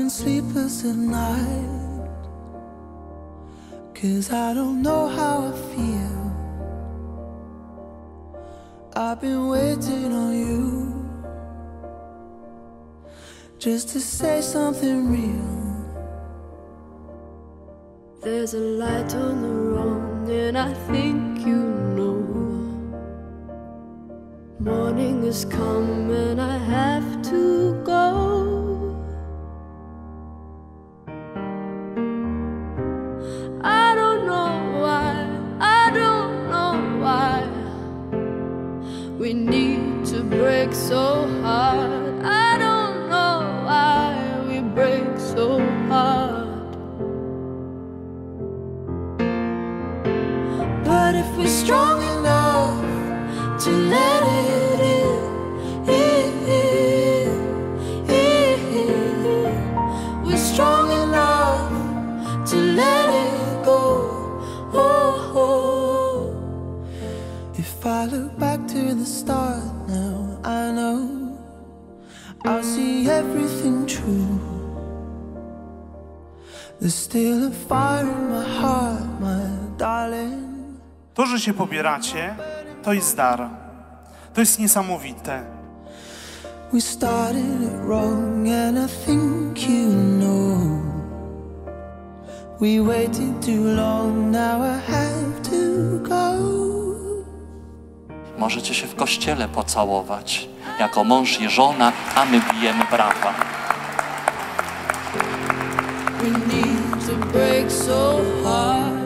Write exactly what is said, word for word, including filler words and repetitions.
been sleepless at night, 'cause I don't know how I feel. I've been waiting on you, just to say something real. There's a light on the road and I think you know. Morning has come and I have to go. I don't know why, I don't know why we need to break so hard. I don't know why we break so hard. But if we're strong enough to let it in, in, in, in, we're strong enough to let it go. Oh, oh. If I look back to the start now, I know I'll see everything true. There's still a fire in my heart, my darling. To, że się pobieracie, to jest dar. To jest niesamowite. We started it wrong and I think you know. We waited too long, now I have to go. Możecie się w kościele pocałować. Jako mąż i żona, a my bijemy brawa. We need to break so hard.